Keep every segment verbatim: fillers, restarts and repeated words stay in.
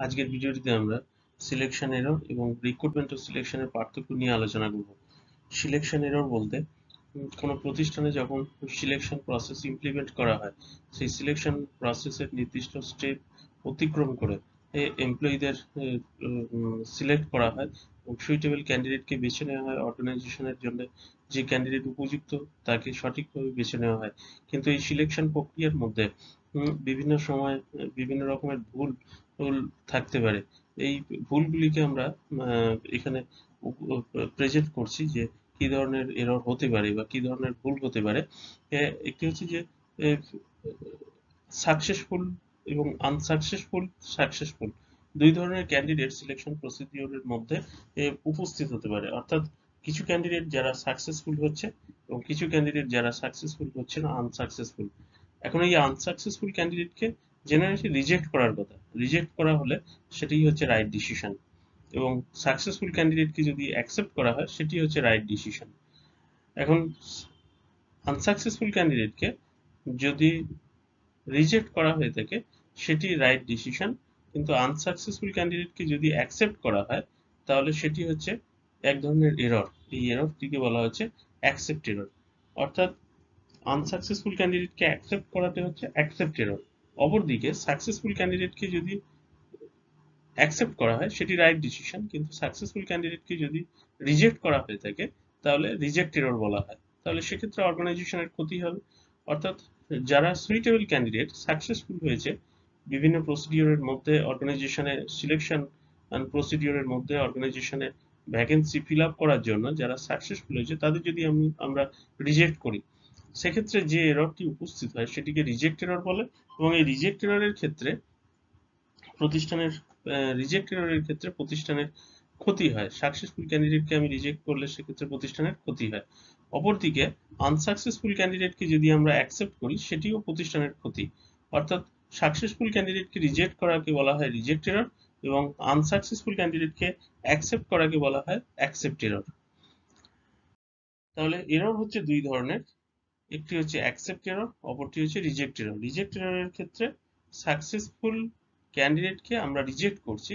আজকের ভিডিওটিতে আমরা সিলেকশন এরর এবং রিক্রুটমেন্ট ও সিলেকশনের পার্থক্য নিয়ে আলোচনা করব। সিলেকশন এরর বলতে কোনো প্রতিষ্ঠানে যখন সিলেকশন প্রসেস ইমপ্লিমেন্ট করা হয়, সেই সিলেকশন প্রসেসের নির্দিষ্ট স্টেপ অতিক্রম করে এমপ্লয়ীদের সিলেক্ট করা হয় এবং সুইটেবল ক্যান্ডিডেটকে বেছে নেওয়া হয়। অর্গানাইজেশনের জন্য যে ক্যান্ডিডেট উপযুক্ত তাকে সঠিকভাবে বেছে নেওয়া হয়, কিন্তু এই সিলেকশন প্রক্রিয়ার মধ্যে বিভিন্ন সময় বিভিন্ন রকমের ভুল ভুল থাকতে পারে। এই ভুলগুলিকে আমরা এখানে প্রেজেন্ট করছি যে কি ধরনের এরর হতে পারে বা কি ধরনের ভুল হতে পারে। একটি হচ্ছে যে সাকসেসফুল এবং আনসাকসেসফুল সাকসেসফুল দুই ধরনের ক্যান্ডিডেট সিলেকশন প্রসিডিওরের মধ্যে উপস্থিত হতে পারে। অর্থাৎ কিছু ক্যান্ডিডেট যারা সাকসেসফুল হচ্ছে এবং কিছু ক্যান্ডিডেট যারা সাকসেসফুল হচ্ছে না, আনসাকসেসফুল। এখন এই আনসাকসেসফুল ক্যান্ডিডেটকে জেনারেলি রিজেক্ট করার কথা। রিজেক্ট করা হলে সেটাই হচ্ছে রাইট ডিসিশন, এবং সাকসেসফুল ক্যান্ডিডেটকে যদি অ্যাকসেপ্ট করা হয় সেটি হচ্ছে রাইট ডিসিশন। এখন আনসাকসেসফুল ক্যান্ডিডেটকে যদি রিজেক্ট করা হয়ে থাকে সেটি রাইট ডিসিশন, কিন্তু আনসাকসেসফুল ক্যান্ডিডেটকে যদি অ্যাকসেপ্ট করা হয় তাহলে সেটি হচ্ছে এক ধরনের এরর। এই এররটিকে বলা হচ্ছে অ্যাকসেপ্ট এরর। অর্থাৎ আনসাকসেসফুল ক্যান্ডিডেটকে অ্যাকসেপ্ট করাতে হচ্ছে অ্যাকসেপ্ট এরর। অপরদিকে সাকসেসফুল ক্যান্ডিডেটকে যদি অ্যাকসেপ্ট করা হয় সেটি রাইট ডিসিশন, কিন্তু সাকসেসফুল ক্যান্ডিডেটকে যদি রিজেক্ট করা হয়ে থাকে তাহলে রিজেক্ট এরর বলা হয়। তাহলে সেক্ষেত্রে অর্গানাইজেশনের ক্ষতি হবে। অর্থাৎ যারা সুইটেবল ক্যান্ডিডেট সাকসেসফুল হয়েছে বিভিন্ন প্রসিডিওরের মধ্যে, অর্গানাইজেশনে সিলেকশন অ্যান্ড প্রসিডিওরের মধ্যে অর্গানাইজেশনে ভ্যাকেন্সি ফিল আপ করার জন্য যারা সাকসেসফুল হয়েছে তাদের যদি আমি আমরা রিজেক্ট করি, সেক্ষেত্রে যে এররটি উপস্থিত হয় সেটিকে রিজেক্ট এরর বলে। এবং এই রিজেক্ট এররের ক্ষেত্রে প্রতিষ্ঠানের রিজেক্ট এররের ক্ষেত্রে প্রতিষ্ঠানের ক্ষতি হয়। সাকসেসফুল ক্যান্ডিডেটকে আমি রিজেক্ট করলে সেক্ষেত্রে প্রতিষ্ঠানের ক্ষতি হয়। অপরদিকে আনসাকসেসফুল ক্যান্ডিডেটকে যদি আমরা অ্যাকসেপ্ট করি সেটিও প্রতিষ্ঠানের ক্ষতি। অর্থাৎ সাকসেসফুল ক্যান্ডিডেটকে রিজেক্ট করাকে বলা হয় রিজেক্ট এরর, এবং আনসাকসেসফুল ক্যান্ডিডেটকে অ্যাকসেপ্ট করাকে বলা হয় অ্যাকসেপ্ট এরর। তাহলে এরর হচ্ছে দুই ধরনের, একটি হচ্ছে অ্যাকসেপ্ট এরর, অপরটি হচ্ছে রিজেক্ট এরর। রিজেক্ট এররের ক্ষেত্রে সাকসেসফুল ক্যান্ডিডেটকে আমরা রিজেক্ট করছি,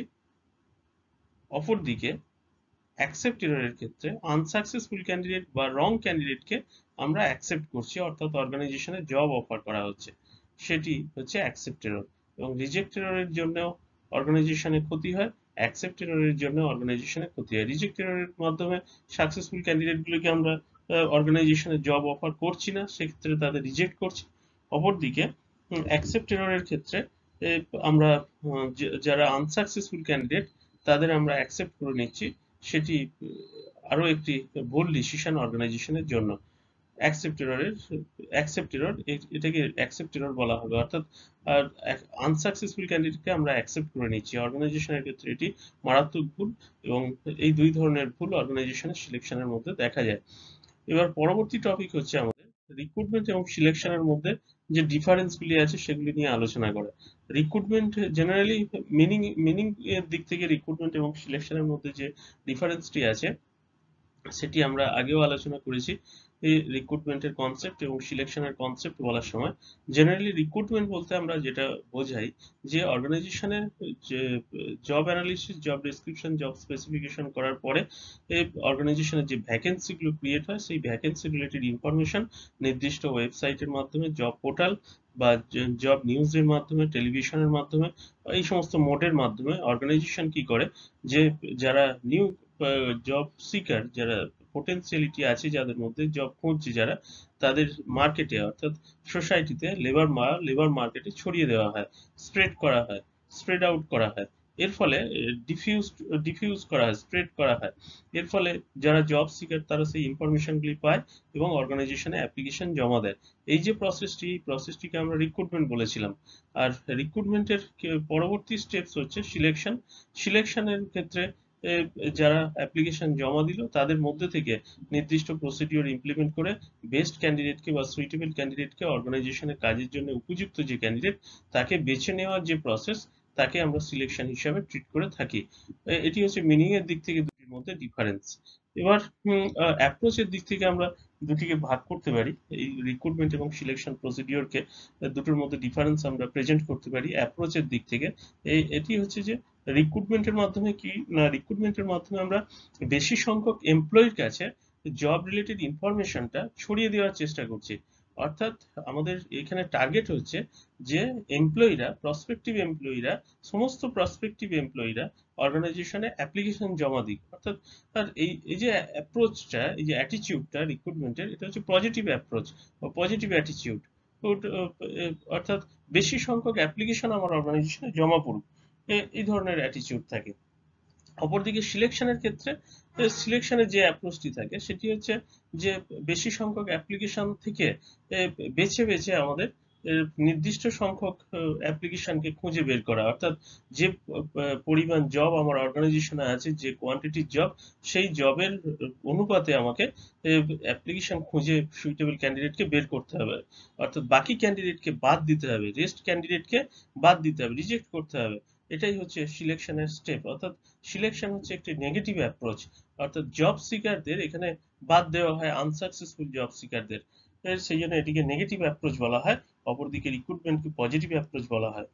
অপরদিকে অ্যাকসেপ্ট এররের ক্ষেত্রে আনসাকসেসফুল ক্যান্ডিডেট বা রং ক্যান্ডিডেটকে আমরা অ্যাকসেপ্ট করছি, অর্থাৎ অর্গানাইজেশনে জব অফার করা হচ্ছে, সেটি হচ্ছে অ্যাকসেপ্ট এরর। এবং রিজেক্ট এররের জন্যও অর্গানাইজেশনে ক্ষতি হয়, অ্যাকসেপ্ট এররের জন্য অর্গানাইজেশনে ক্ষতি হয়। রিজেক্ট এররের মাধ্যমে সাকসেসফুল ক্যান্ডিডেটগুলোকে আমরা অর্গানাইজেশনে জব অফার করছি না, সেক্ষেত্রে তাদের রিজেক্ট করছি। অপরদিকে অ্যাকসেপ্ট এররের ক্ষেত্রে আমরা যারা আনসাকসেসফুল ক্যান্ডিডেট তাদের আমরা অ্যাকসেপ্ট করে নিচ্ছি, সেটি আরো একটি ভুল ডিসিশন অর্গানাইজেশনের জন্য। অ্যাকসেপ্ট এররের অ্যাকসেপ্ট এরর এটাকে অ্যাকসেপ্ট এরর বলা হবে। অর্থাৎ আনসাকসেসফুল ক্যান্ডিডেটকে আমরা অ্যাকসেপ্ট করে নিচ্ছি, অর্গানাইজেশনের ক্ষেত্রে এটি মারাত্মক ভুল, এবং এই দুই ধরনের ভুল অর্গানাইজেশনের সিলেকশনের মধ্যে দেখা যায়। এবার পরবর্তী টপিক হচ্ছে আমাদের রিক্রুটমেন্ট এবং সিলেকশনের মধ্যে যে ডিফারেন্সগুলি আছে সেগুলি নিয়ে আলোচনা করা। রিক্রুটমেন্ট জেনারেলি মিনিং মিনিং এর দিক থেকে রিক্রুটমেন্ট এবং সিলেকশনের মধ্যে যে ডিফারেন্সটি আছে সেটি আমরা আগেও আলোচনা করেছি। এই রিক্রুটমেন্টের কনসেপ্ট এবং সিলেকশনের কনসেপ্ট বলার সময় জেনারেলি রিক্রুটমেন্ট বলতে আমরা যেটা বোঝাই যে অর্গানাইজেশনের যে job analysis, job description, job specification করার পরে এই অর্গানাইজেশনের যে ভ্যাকেন্সিগুলো ক্রিয়েট হয় সেই ভ্যাকেন্সি রিলেটেড ইনফরমেশন নির্দিষ্ট ওয়েবসাইটের মাধ্যমে, জব পোর্টাল বা জব নিউজের মাধ্যমে, টেলিভিশনের মাধ্যমে, এই সমস্ত মোডের মাধ্যমে অর্গানাইজেশন কি করে যে যারা নিউ জব সিকার, যারা পোটেনশিয়ালিটি আছে, যাদের মধ্যে জব খুঁজছে যারা, তাদের মার্কেটে অর্থাৎ সোসাইটিতে লেবার লেবার মার্কেটে ছড়িয়ে দেওয়া হয়, স্প্রেড করা হয়, স্প্রেড আউট করা হয়। এর ফলে ডিফিউজ ডিফিউজ করা হয়, স্প্রেড করা হয়। এর ফলে যারা জব সিকার তারা সেই ইনফরমেশনগুলি পায় এবং অর্গানাইজেশনে অ্যাপ্লিকেশন জমা দেয়। এই যে প্রসেসটি, এই প্রসেসটিকে আমরা রিক্রুটমেন্ট বলেছিলাম। আর রিক্রুটমেন্টের পরবর্তী স্টেপস হচ্ছে সিলেকশন। সিলেকশনের ক্ষেত্রে যারা অ্যাপ্লিকেশন জমা দিল তাদের মধ্যে থেকে নির্দিষ্ট প্রসিডিওর ইমপ্লিমেন্ট করে বেস্ট ক্যান্ডিডেটকে বা সুইটেবল ক্যান্ডিডেটকে, অর্গানাইজেশনের কাজের জন্য উপযুক্ত যে ক্যান্ডিডেট তাকে বেছে নেওয়ার যে প্রসেস, তাকে আমরা সিলেকশন হিসাবে ট্রিট করে থাকি। এটি হচ্ছে মিনিং এর দিক থেকে দুটির মধ্যে ডিফারেন্স। এবার অ্যাপ্রোচের দিক থেকে আমরা দুটিকে ভাগ করতে পারি, এই রিক্রুটমেন্ট এবং সিলেকশন প্রসিডিওরকে দুটোর মধ্যে ডিফারেন্স আমরা প্রেজেন্ট করতে পারি অ্যাপ্রোচের দিক থেকে। এই এটি হচ্ছে যে রিক্রুটমেন্টের মাধ্যমে কি না, রিক্রুটমেন্টের মাধ্যমে আমরা বেশি সংখ্যক এমপ্লয়ির কাছে জব রিলেটেড ইনফরমেশনটা ছড়িয়ে দেওয়ার চেষ্টা করছি। অর্থাৎ আমাদের এখানে টার্গেট হচ্ছে যে এমপ্লয়িরা, প্রসপেক্টিভ এমপ্লয়িরা, সমস্ত প্রসপেক্টিভ এমপ্লয়িরা অর্গানাইজেশনে অ্যাপ্লিকেশন জমা দিক। অর্থাৎ আর এই এই যে অ্যাপ্রোচটা, এই যে অ্যাটিটিউডটা রিক্রুটমেন্টের, এটা হচ্ছে পজিটিভ অ্যাপ্রোচ বা পজিটিভ অ্যাটিটিউড। অর্থাৎ বেশি সংখ্যক অ্যাপ্লিকেশন আমার অর্গানাইজেশনে জমা পড়ুক, এই ধরনের অ্যাটিটিউড থাকে। অপরদিকে সিলেকশনের ক্ষেত্রে সিলেকশনের যে অ্যাপ্রোচটি থাকে সেটি হচ্ছে যে বেশি সংখ্যক অ্যাপ্লিকেশন থেকে বেছে বেছে আমাদের নির্দিষ্ট সংখ্যক অ্যাপ্লিকেশনকে খুঁজে বের করা। অর্থাৎ যে পরিমাণ জব আমার অর্গানাইজেশনে আছে, যে কোয়ান্টিটির জব, সেই জবের অনুপাতে আমাকে অ্যাপ্লিকেশন খুঁজে সুইটেবল ক্যান্ডিডেটকে বের করতে হবে। অর্থাৎ বাকি ক্যান্ডিডেটকে বাদ দিতে হবে, রেস্ট ক্যান্ডিডেটকে বাদ দিতে হবে, রিজেক্ট করতে হবে। এটাই হচ্ছে সিলেকশনের স্টেপ। অর্থাৎ সিলেকশন হচ্ছে একটি নেগেটিভ অ্যাপ্রোচ। অর্থাৎ জব সিকারদের এখানে বাদ দেওয়া হয়, আনসাকসেসফুল জব সিকারদের, সেই জন্য এটিকে নেগেটিভ অ্যাপ্রোচ বলা হয়। অপরদিকে রিক্রুটমেন্টকে পজিটিভ অ্যাপ্রোচ বলা হয়।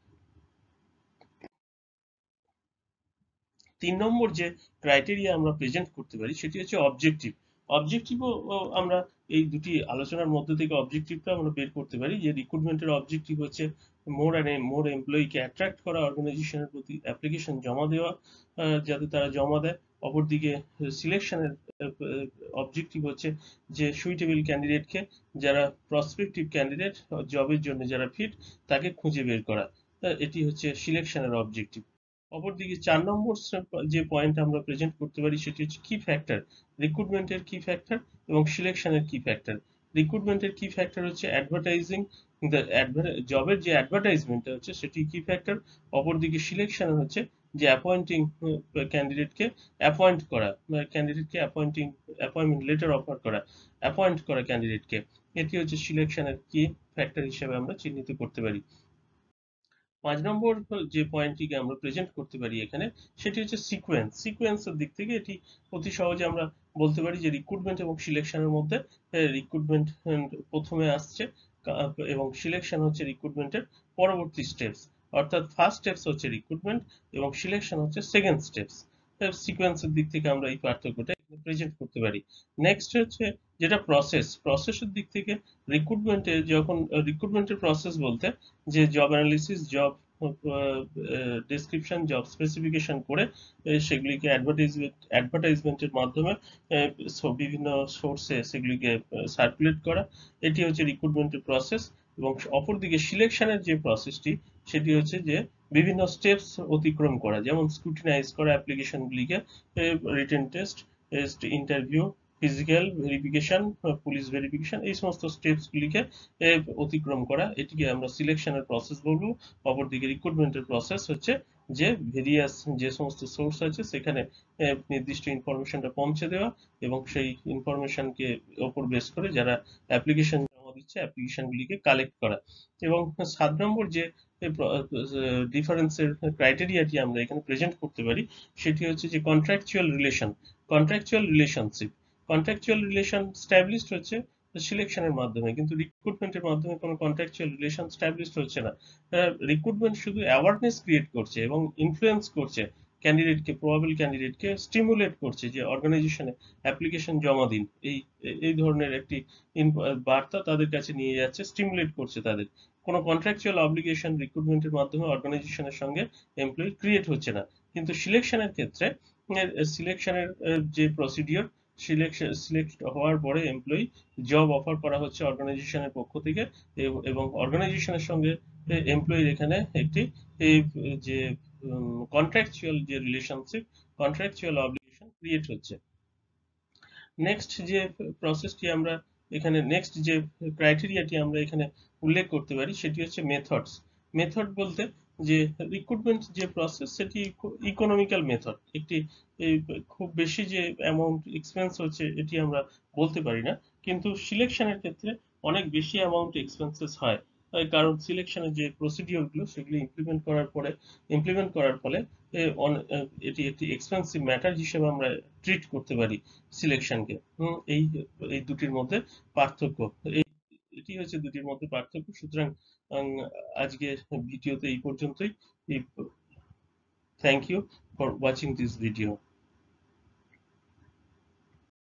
তিন নম্বর যে ক্রাইটেরিয়া আমরা প্রেজেন্ট করতে পারি সেটি হচ্ছে অবজেক্টিভ। অবজেক্টিভও আমরা এই দুটি আলোচনার মধ্যে থেকে অবজেক্টিভটা আমরা বের করতে পারি, যে রিক্রুটমেন্টের অবজেক্টিভ হচ্ছে মোর অ্যান্ড মোর এমপ্লয়িকে অ্যাট্রাক্ট করা, অর্গানাইজেশনের প্রতি অ্যাপ্লিকেশন জমা দেওয়া, যাতে তারা জমা দেয়। অপরদিকে সিলেকশনের অবজেক্টিভ হচ্ছে যে সুইটেবল ক্যান্ডিডেটকে, যারা প্রসপেক্টিভ ক্যান্ডিডেট, জবের জন্য যারা ফিট, তাকে খুঁজে বের করা। এটি হচ্ছে সিলেকশনের অবজেক্টিভ। অপরদিকে চার নম্বর যে পয়েন্ট আমরা প্রেজেন্ট করতে পারি সেটি হচ্ছে কি ফ্যাক্টর। রিক্রুটমেন্টের কি ফ্যাক্টর এবং সিলেকশনের কি ফ্যাক্টর। রিক্রুটমেন্টের কি ফ্যাক্টর হচ্ছে অ্যাডভার্টাইজিং, জবের যে অ্যাডভার্টাইজমেন্টটা হচ্ছে সেটি কি ফ্যাক্টর। অপরদিকে সিলেকশন হচ্ছে যে অ্যাপয়েন্টিং ক্যান্ডিডেটকে অ্যাপয়েন্ট করা, ক্যান্ডিডেটকে অ্যাপয়েন্টিং অ্যাপয়েন্টমেন্ট লেটার অফার করা, অ্যাপয়েন্ট করা ক্যান্ডিডেটকে। এটি হচ্ছে সিলেকশনের কি ফ্যাক্টর হিসেবে আমরা চিহ্নিত করতে পারি। পাঁচ নম্বর যে পয়েন্টটিকে আমরা প্রেজেন্ট করতে পারি এখানে সেটি হচ্ছে সিকোয়েন্স। সিকোয়েন্সের দিক থেকে এটি অতি সহজে আমরা বলতে পারি যে রিক্রুটমেন্ট এবং সিলেকশনের মধ্যে রিক্রুটমেন্ট প্রথমে আসছে এবং সিলেকশন হচ্ছে রিক্রুটমেন্টের পরবর্তী স্টেপস। অর্থাৎ ফার্স্ট স্টেপস হচ্ছে রিক্রুটমেন্ট এবং সিলেকশন হচ্ছে সেকেন্ড স্টেপস। সিকোয়েন্সের দিক থেকে আমরা এই পার্থক্যটা প্রেজেন্ট করতে পারি। নেক্সট হচ্ছে যেটা প্রসেস, প্রসেসের দিক থেকে রিক্রুটমেন্টে যখন রিক্রুটমেন্টের প্রসেস বলতে যে job analysis, job description, job specification করে সেগুলিকে অ্যাডভার্টাইজমেন্ট অ্যাডভার্টাইজমেন্টের মাধ্যমে বিভিন্ন সোর্সে সেগুলিকে সার্কুলেট করা, এটি হচ্ছে রিক্রুটমেন্টের প্রসেস। এবং অপরদিকে সিলেকশনের যে প্রসেসটি সেটি হচ্ছে যে বিভিন্ন স্টেপস অতিক্রম করা, যেমন স্ক্রুটিনাইজ করা অ্যাপ্লিকেশনগুলিকে, written test, interview, physical verification, police verification, এই সমস্ত স্টেপসগুলিকে অতিক্রম করা, এটিকে আমরা সিলেকশনের প্রসেস বলবো। অপরদিকে রিক্রুটমেন্টের প্রসেস হচ্ছে যে ভেরিয়াস যে সমস্ত সোর্স আছে সেখানে নির্দিষ্ট ইনফরমেশনটা পৌঁছে দেওয়া এবং সেই ইনফরমেশনকে ওপর বেস করে যারা অ্যাপ্লিকেশন জমা দিচ্ছে অ্যাপ্লিকেশনগুলিকে কালেক্ট করা। এবং সাত নম্বর যে ডিফারেন্সের ক্রাইটেরিয়াটি আমরা এখানে প্রেজেন্ট করতে পারি সেটি হচ্ছে যে contractual relation. Contractual relationship, contractual relation established হচ্ছে সিলেকশনের মাধ্যমে, কিন্তু রিক্রুটমেন্টের মাধ্যমে কোনো কন্ট্রাকচুয়াল রিলেশন স্ট্যাবলিশড হচ্ছে না। রিক্রুটমেন্ট শুধু অ্যাওয়ারনেস ক্রিয়েট করছে এবং ইনফ্লুয়েন্স করছে ক্যান্ডিডেটকে, প্রবাবল ক্যান্ডিডেটকে স্টিমুলেট করছে যে অর্গানাইজেশনে অ্যাপ্লিকেশন জমা দিন, এই এই ধরনের একটি বার্তা তাদের কাছে নিয়ে যাচ্ছে, স্টিমুলেট করছে তাদের। কোনো কন্ট্রাকচুয়াল অব্লিগেশন রিক্রুটমেন্টের মাধ্যমে অর্গানাইজেশনের সঙ্গে এমপ্লয়ি ক্রিয়েট হচ্ছে না। কিন্তু সিলেকশনের ক্ষেত্রে সিলেকশনের যে প্রসিডিওর, সিলেকশন সিলেক্ট হওয়ার পরে এমপ্লয়ি জব অফার করা হচ্ছে অর্গানাইজেশনের পক্ষ থেকে এবং অর্গানাইজেশনের সঙ্গে এমপ্লয়ির এখানে একটি যে কন্ট্রাকচুয়াল যে রিলেশনশিপ, কন্ট্রাকচুয়াল অব্লিগেশন ক্রিয়েট হচ্ছে। নেক্সট যে প্রসেসটি আমরা এখানে, নেক্সট যে ক্রাইটেরিয়াটি আমরা এখানে উল্লেখ করতে পারি সেটি হচ্ছে মেথডস। মেথড বলতে যে রিক্রুটমেন্ট যে প্রসেস সেটি ইকোনমিক্যাল মেথড, একটি খুব বেশি যে অ্যামাউন্ট এক্সপেন্স হচ্ছে এটি আমরা বলতে পারি না, কিন্তু সিলেকশনের ক্ষেত্রে অনেক বেশি অ্যামাউন্ট এক্সপেন্সেস হয়। কারণ সিলেকশনের যে প্রসিডিওর গুলো সেগুলো ইমপ্লিমেন্ট করার পরে ইমপ্লিমেন্ট করার ফলে এটি একটি এক্সপেন্সিভ ম্যাটার হিসেবে আমরা ট্রিট করতে পারি সিলেকশনকে। এই এই দুটির মধ্যে পার্থক্য, এই এটি হচ্ছে দুটির মধ্যে পার্থক্য। সুতরাং আজকে ভিডিওতে এই পর্যন্তই। Thank you for watching this video.